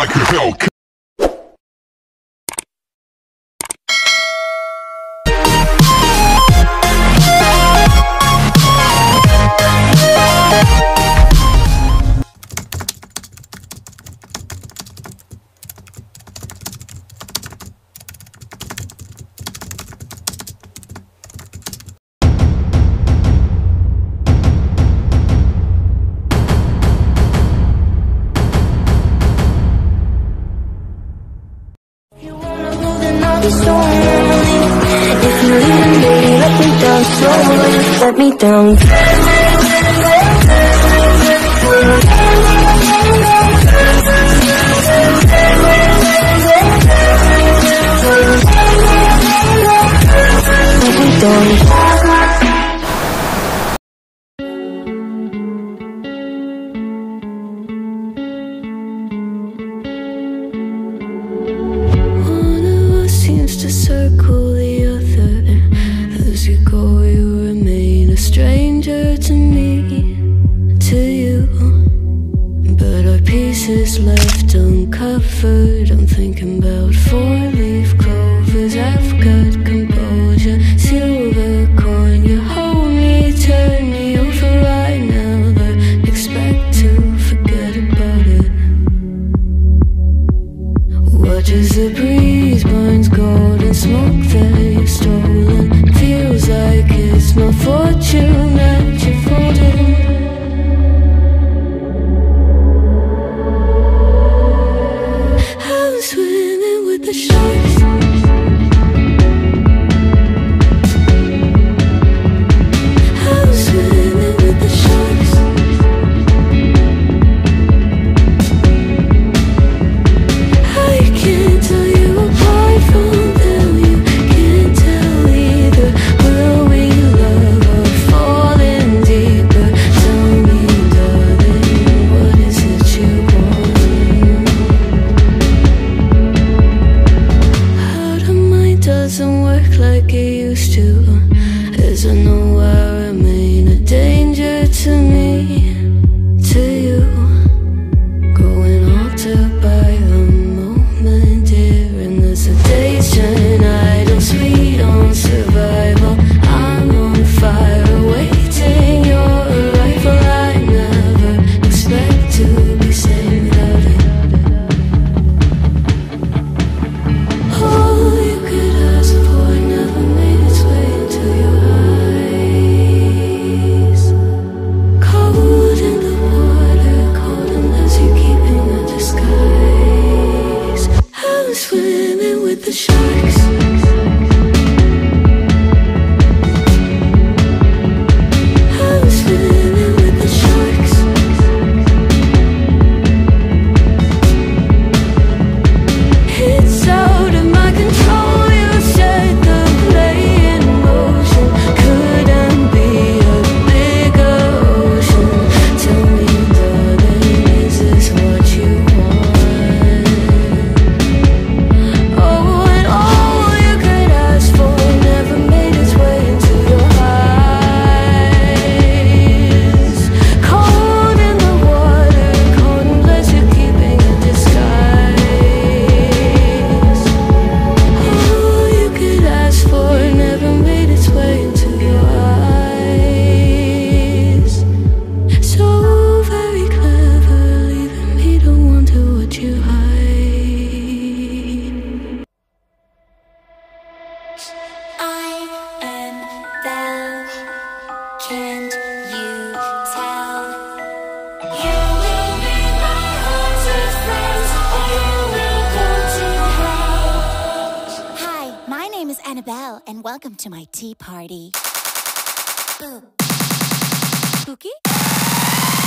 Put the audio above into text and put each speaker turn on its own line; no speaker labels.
like a Hellcat.
If you leave me, let me down slowly, let me down. Let me down.
To circle the other, as you go you remain a stranger to me, to you. But our pieces left uncovered. I'm thinking about four-leaf clovers. I've got composure, silver coin. You hold me, turn me over. I never expect to forget about it. Watch as the breeze burns gold and smoke that you've stolen. Feels like it's my fortune that you're folding. I'm swimming with the sharks. I'm swimming with the sharks. I can't tell you apart from them. You can't tell either. Will we love or fall in deeper? Tell me, darling, what is it you want? How the mind doesn't work like it used to, as I know I remain a danger to me, to you. Growing altered by the moment, dear, and there's a hesitation. I don't sweet on survival. I'm on fire, waiting your arrival. I never expect to be saved without it. All you could ask for never made its way into your eyes. Cold in the water, cold unless you're keeping a disguise. I'm swimming with the sharks. I'm swimming with the sharks. It's out of my control. You set the play in motion. Couldn't be a bigger ocean. Tell me, darling, is this what you want? Oh, and all you could ask for never made its way into your eyes. Cold in the water, cold unless you're keeping a disguise. All you could ask for never made its way into your eyes. So very clever, leaving me to wonder what you hide.
I am thou, can't you tell? You will be my haunted friends, or you will go to hell. Hi, my name is Annabelle, and welcome to my tea party. Boo. Spooky?